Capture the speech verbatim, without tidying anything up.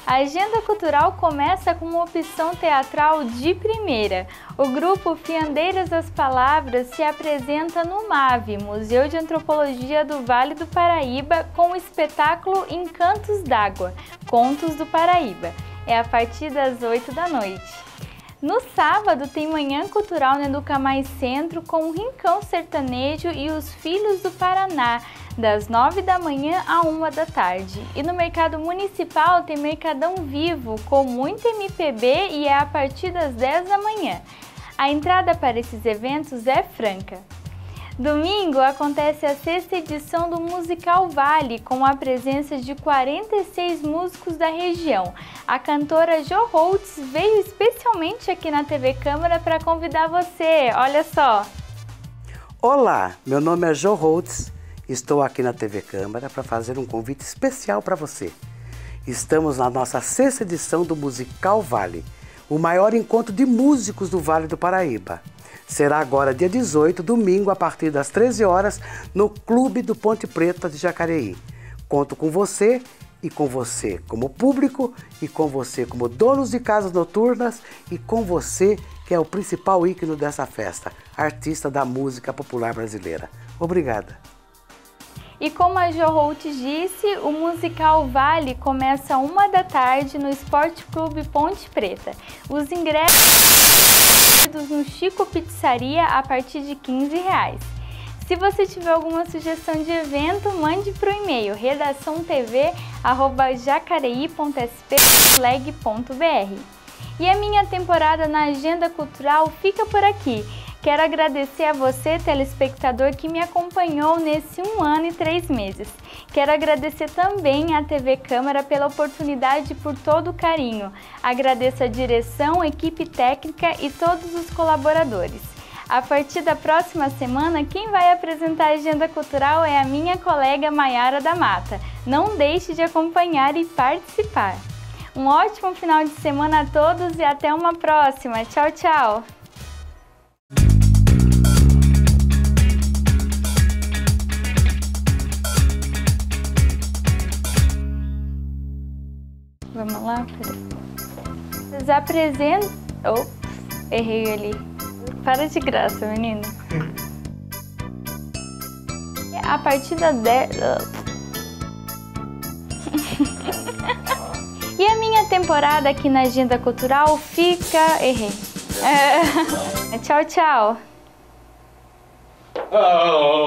A agenda cultural começa com uma opção teatral de primeira. O grupo Fiandeiras das Palavras se apresenta no MAV, Museu de Antropologia do Vale do Paraíba, com o espetáculo Encantos d'Água, Contos do Paraíba. É a partir das oito da noite. No sábado tem Manhã Cultural no Educa Mais Centro com o Rincão Sertanejo e os Filhos do Paraná, das nove da manhã à uma da tarde. E no Mercado Municipal tem Mercadão Vivo com muito M P B e é a partir das dez da manhã. A entrada para esses eventos é franca. Domingo acontece a sexta edição do Musical Vale, com a presença de quarenta e seis músicos da região. A cantora Jo Holtz veio especialmente aqui na T V Câmara para convidar você, olha só! Olá, meu nome é Jo Holtz, estou aqui na T V Câmara para fazer um convite especial para você. Estamos na nossa sexta edição do Musical Vale, o maior encontro de músicos do Vale do Paraíba. Será agora dia dezoito, domingo, a partir das treze horas, no Clube do Ponte Preta de Jacareí. Conto com você e com você como público, e com você como donos de casas noturnas, e com você que é o principal ícone dessa festa, artista da música popular brasileira. Obrigada. E como a Jo Holtz disse, o Musical Vale começa uma da tarde no Esporte Clube Ponte Preta. Os ingressos no Chico Pizzaria a partir de quinze reais. Se você tiver alguma sugestão de evento, mande para o e-mail redação t v arroba jacareí ponto s p ponto leg ponto b r. E a minha temporada na Agenda Cultural fica por aqui. Quero agradecer a você, telespectador, que me acompanhou nesse um ano e três meses. Quero agradecer também à T V Câmara pela oportunidade e por todo o carinho. Agradeço a direção, equipe técnica e todos os colaboradores. A partir da próxima semana, quem vai apresentar a Agenda Cultural é a minha colega Maiara da Mata. Não deixe de acompanhar e participar. Um ótimo final de semana a todos e até uma próxima. Tchau, tchau! Vamos lá? Vocês apresentam... Oh, errei ali. Para de graça, menino. A partir da dez... E a minha temporada aqui na Agenda Cultural fica... Errei. É... Tchau, tchau.